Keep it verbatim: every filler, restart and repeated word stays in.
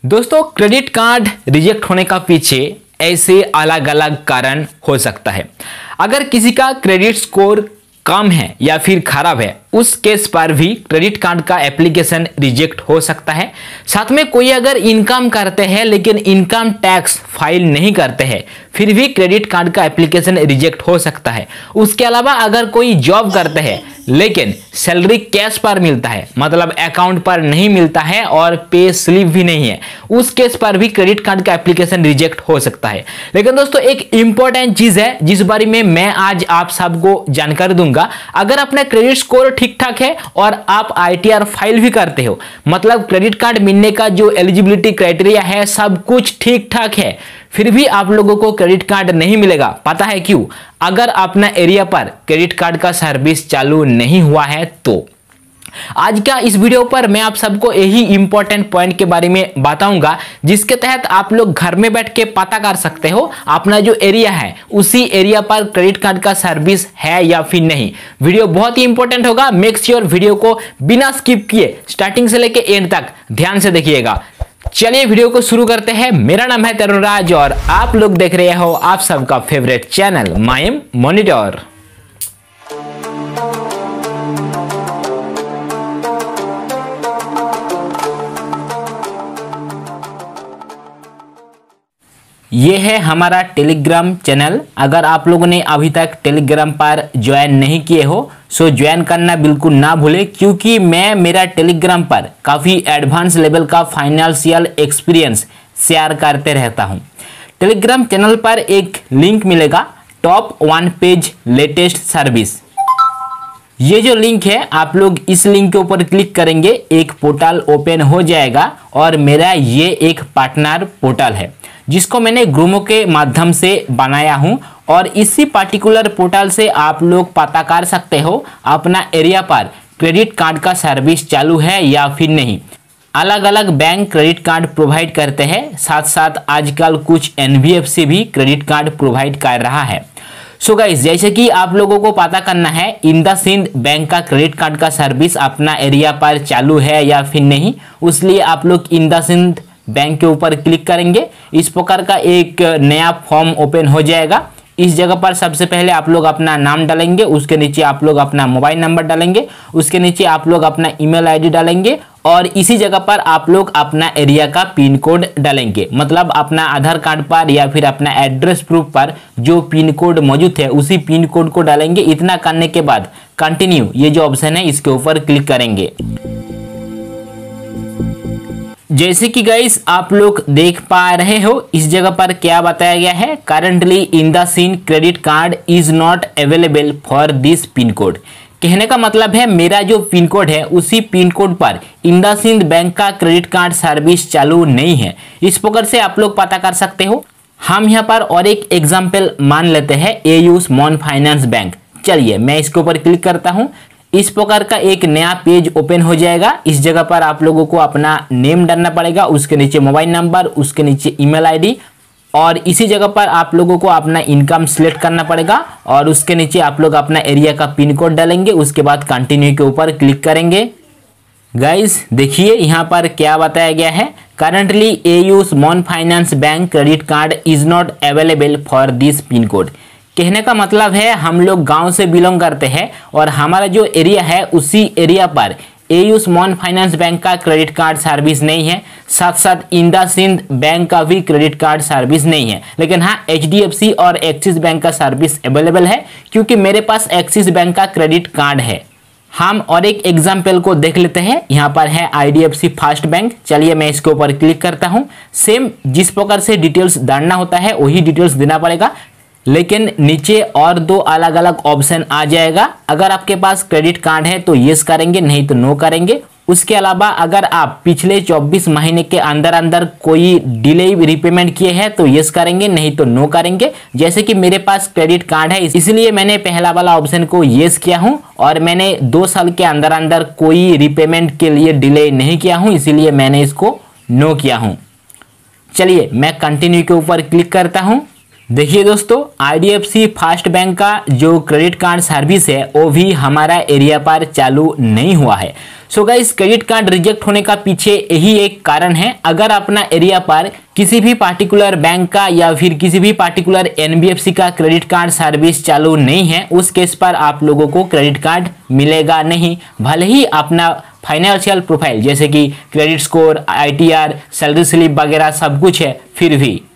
दोस्तों, credit card reject होने का पीछे ऐसे अलग अलग कारण हो सकता है। अगर किसी का क्रेडिट स्कोर कम है या फिर खराब है, उस केस पर भी क्रेडिट कार्ड का एप्लीकेशन रिजेक्ट हो सकता है। साथ में कोई अगर इनकम करते हैं लेकिन इनकम टैक्स फाइल नहीं करते हैं, फिर भी क्रेडिट कार्ड का एप्लीकेशन रिजेक्ट हो सकता है। उसके अलावा अगर कोई जॉब करते हैं लेकिन सैलरी कैश पर मिलता है, मतलब अकाउंट पर नहीं मिलता है और पे स्लिप भी नहीं है, उस केस पर भी क्रेडिट कार्ड का एप्लीकेशन रिजेक्ट हो सकता है। लेकिन दोस्तों, एक इंपॉर्टेंट चीज है जिस बारे में मैं आज आप सबको जानकारी दूंगा। अगर अपना क्रेडिट स्कोर ठीक ठाक है और आप आईटीआर फाइल भी करते हो, मतलब क्रेडिट कार्ड मिलने का जो एलिजिबिलिटी क्राइटेरिया है सब कुछ ठीक ठाक है, फिर भी आप लोगों को क्रेडिट कार्ड नहीं मिलेगा। पता है क्यों? अगर अपना एरिया पर क्रेडिट कार्ड का सर्विस चालू नहीं हुआ है तो। आज का इस वीडियो पर मैं आप सबको यही इंपॉर्टेंट पॉइंट के बारे में बताऊंगा, जिसके तहत आप लोग घर में बैठ के पता कर सकते हो अपना जो एरिया है उसी एरिया पर क्रेडिट कार्ड का सर्विस है या फिर नहीं। वीडियो बहुत ही इंपॉर्टेंट होगा, मेक श्योर वीडियो को बिना स्किप किए स्टार्टिंग से लेके एंड तक ध्यान से देखिएगा। चलिए वीडियो को शुरू करते हैं। मेरा नाम है तरुण राज और आप लोग देख रहे हो आप सबका फेवरेट चैनल माइम मॉनिटर। ये है हमारा टेलीग्राम चैनल। अगर आप लोगों ने अभी तक टेलीग्राम पर ज्वाइन नहीं किए हो सो ज्वाइन करना बिल्कुल ना भूले, क्योंकि मैं मेरा टेलीग्राम पर काफ़ी एडवांस लेवल का फाइनेंशियल एक्सपीरियंस शेयर करते रहता हूँ। टेलीग्राम चैनल पर एक लिंक मिलेगा, top one page latest service. ये जो लिंक है, आप लोग इस लिंक के ऊपर क्लिक करेंगे, एक पोर्टल ओपन हो जाएगा और मेरा ये एक पार्टनर पोर्टल है जिसको मैंने ग्रोमो के माध्यम से बनाया हूं। और इसी पर्टिकुलर पोर्टल से आप लोग पता कर सकते हो अपना एरिया पर क्रेडिट कार्ड का सर्विस चालू है या फिर नहीं। अलग अलग बैंक क्रेडिट कार्ड प्रोवाइड करते हैं, साथ साथ आजकल कुछ एनबीएफसी भी क्रेडिट कार्ड प्रोवाइड कर रहा है। सो गाइस, जैसे कि आप लोगों को पता करना है इंडस सिंध बैंक का क्रेडिट कार्ड का सर्विस अपना एरिया पर चालू है या फिर नहीं, उसलिए आप लोग इंडस सिंध बैंक के ऊपर क्लिक करेंगे। इस प्रकार का एक नया फॉर्म ओपन हो जाएगा। इस जगह पर सबसे पहले आप लोग अपना नाम डालेंगे, उसके नीचे आप लोग अपना मोबाइल नंबर डालेंगे, उसके नीचे आप लोग अपना ईमेल आईडी डालेंगे और इसी जगह पर आप लोग अपना एरिया का पिन कोड डालेंगे। मतलब अपना आधार कार्ड पर या फिर अपना एड्रेस प्रूफ पर जो पिन कोड मौजूद है उसी पिन कोड को डालेंगे। इतना करने के बाद कंटिन्यू ये जो ऑप्शन है इसके ऊपर क्लिक करेंगे। जैसे कि गाइस आप लोग देख पा रहे हो, इस जगह पर क्या बताया गया है, currently IndusInd credit card is not available for this pin code. कहने का मतलब है मेरा जो पिन कोड है उसी पिन कोड पर इंडस सिंध बैंक का क्रेडिट कार्ड सर्विस चालू नहीं है। इस प्रकार से आप लोग पता कर सकते हो। हम यहाँ पर और एक एग्जाम्पल मान लेते हैं, एयू स्मॉल फाइनेंस बैंक। चलिए मैं इसके ऊपर क्लिक करता हूँ। इस प्रकार का एक नया पेज ओपन हो जाएगा। इस जगह पर आप लोगों को अपना नेम डालना पड़ेगा, उसके नीचे मोबाइल नंबर, उसके नीचे ईमेल आईडी और इसी जगह पर आप लोगों को अपना इनकम सिलेक्ट करना पड़ेगा और उसके नीचे आप लोग अपना एरिया का पिन कोड डालेंगे। उसके बाद कंटिन्यू के ऊपर क्लिक करेंगे। गाइस देखिए यहाँ पर क्या बताया गया है, currently AU small finance bank credit card is not available for this pin code. कहने का मतलब है हम लोग गांव से बिलोंग करते हैं और हमारा जो एरिया है उसी एरिया पर एयू स्मॉल फाइनेंस बैंक का क्रेडिट कार्ड सर्विस नहीं है, साथ साथ इंडस सिंध बैंक का भी क्रेडिट कार्ड सर्विस नहीं है। लेकिन हाँ, एचडीएफसी और एक्सिस बैंक का सर्विस अवेलेबल है, क्योंकि मेरे पास एक्सिस बैंक का क्रेडिट कार्ड है। हम और एक एग्जाम्पल को देख लेते हैं। यहाँ पर है आईडीएफसी फर्स्ट बैंक। चलिए मैं इसके ऊपर क्लिक करता हूँ। सेम जिस प्रकार से डिटेल्स डालना होता है वही डिटेल्स देना पड़ेगा, लेकिन नीचे और दो अलग अलग ऑप्शन आ जाएगा। अगर आपके पास क्रेडिट कार्ड है तो यस करेंगे, नहीं तो नो करेंगे। उसके अलावा अगर आप पिछले चौबीस महीने के अंदर अंदर कोई डिले रिपेमेंट किए हैं तो यस करेंगे, नहीं तो नो करेंगे। जैसे कि मेरे पास क्रेडिट कार्ड है इसलिए मैंने पहला वाला ऑप्शन को यस किया हूं और मैंने दो साल के अंदर अंदर कोई रिपेमेंट के लिए डिले नहीं किया हूं, इसीलिए मैंने इसको नो किया हूं। चलिए मैं कंटिन्यू के ऊपर क्लिक करता हूं। देखिए दोस्तों, आईडीएफसी फर्स्ट बैंक का जो क्रेडिट कार्ड सर्विस है वो भी हमारा एरिया पर चालू नहीं हुआ है। So guys, credit card reject होने का पीछे यही एक कारण है। अगर अपना एरिया पर किसी भी पार्टिकुलर बैंक का या फिर किसी भी पार्टिकुलर एनबीएफसी का क्रेडिट कार्ड सर्विस चालू नहीं है, उस केस पर आप लोगों को क्रेडिट कार्ड मिलेगा नहीं। भले ही अपना फाइनेंशियल प्रोफाइल जैसे कि credit score, ITR, salary slip वगैरह सब कुछ है, फिर भी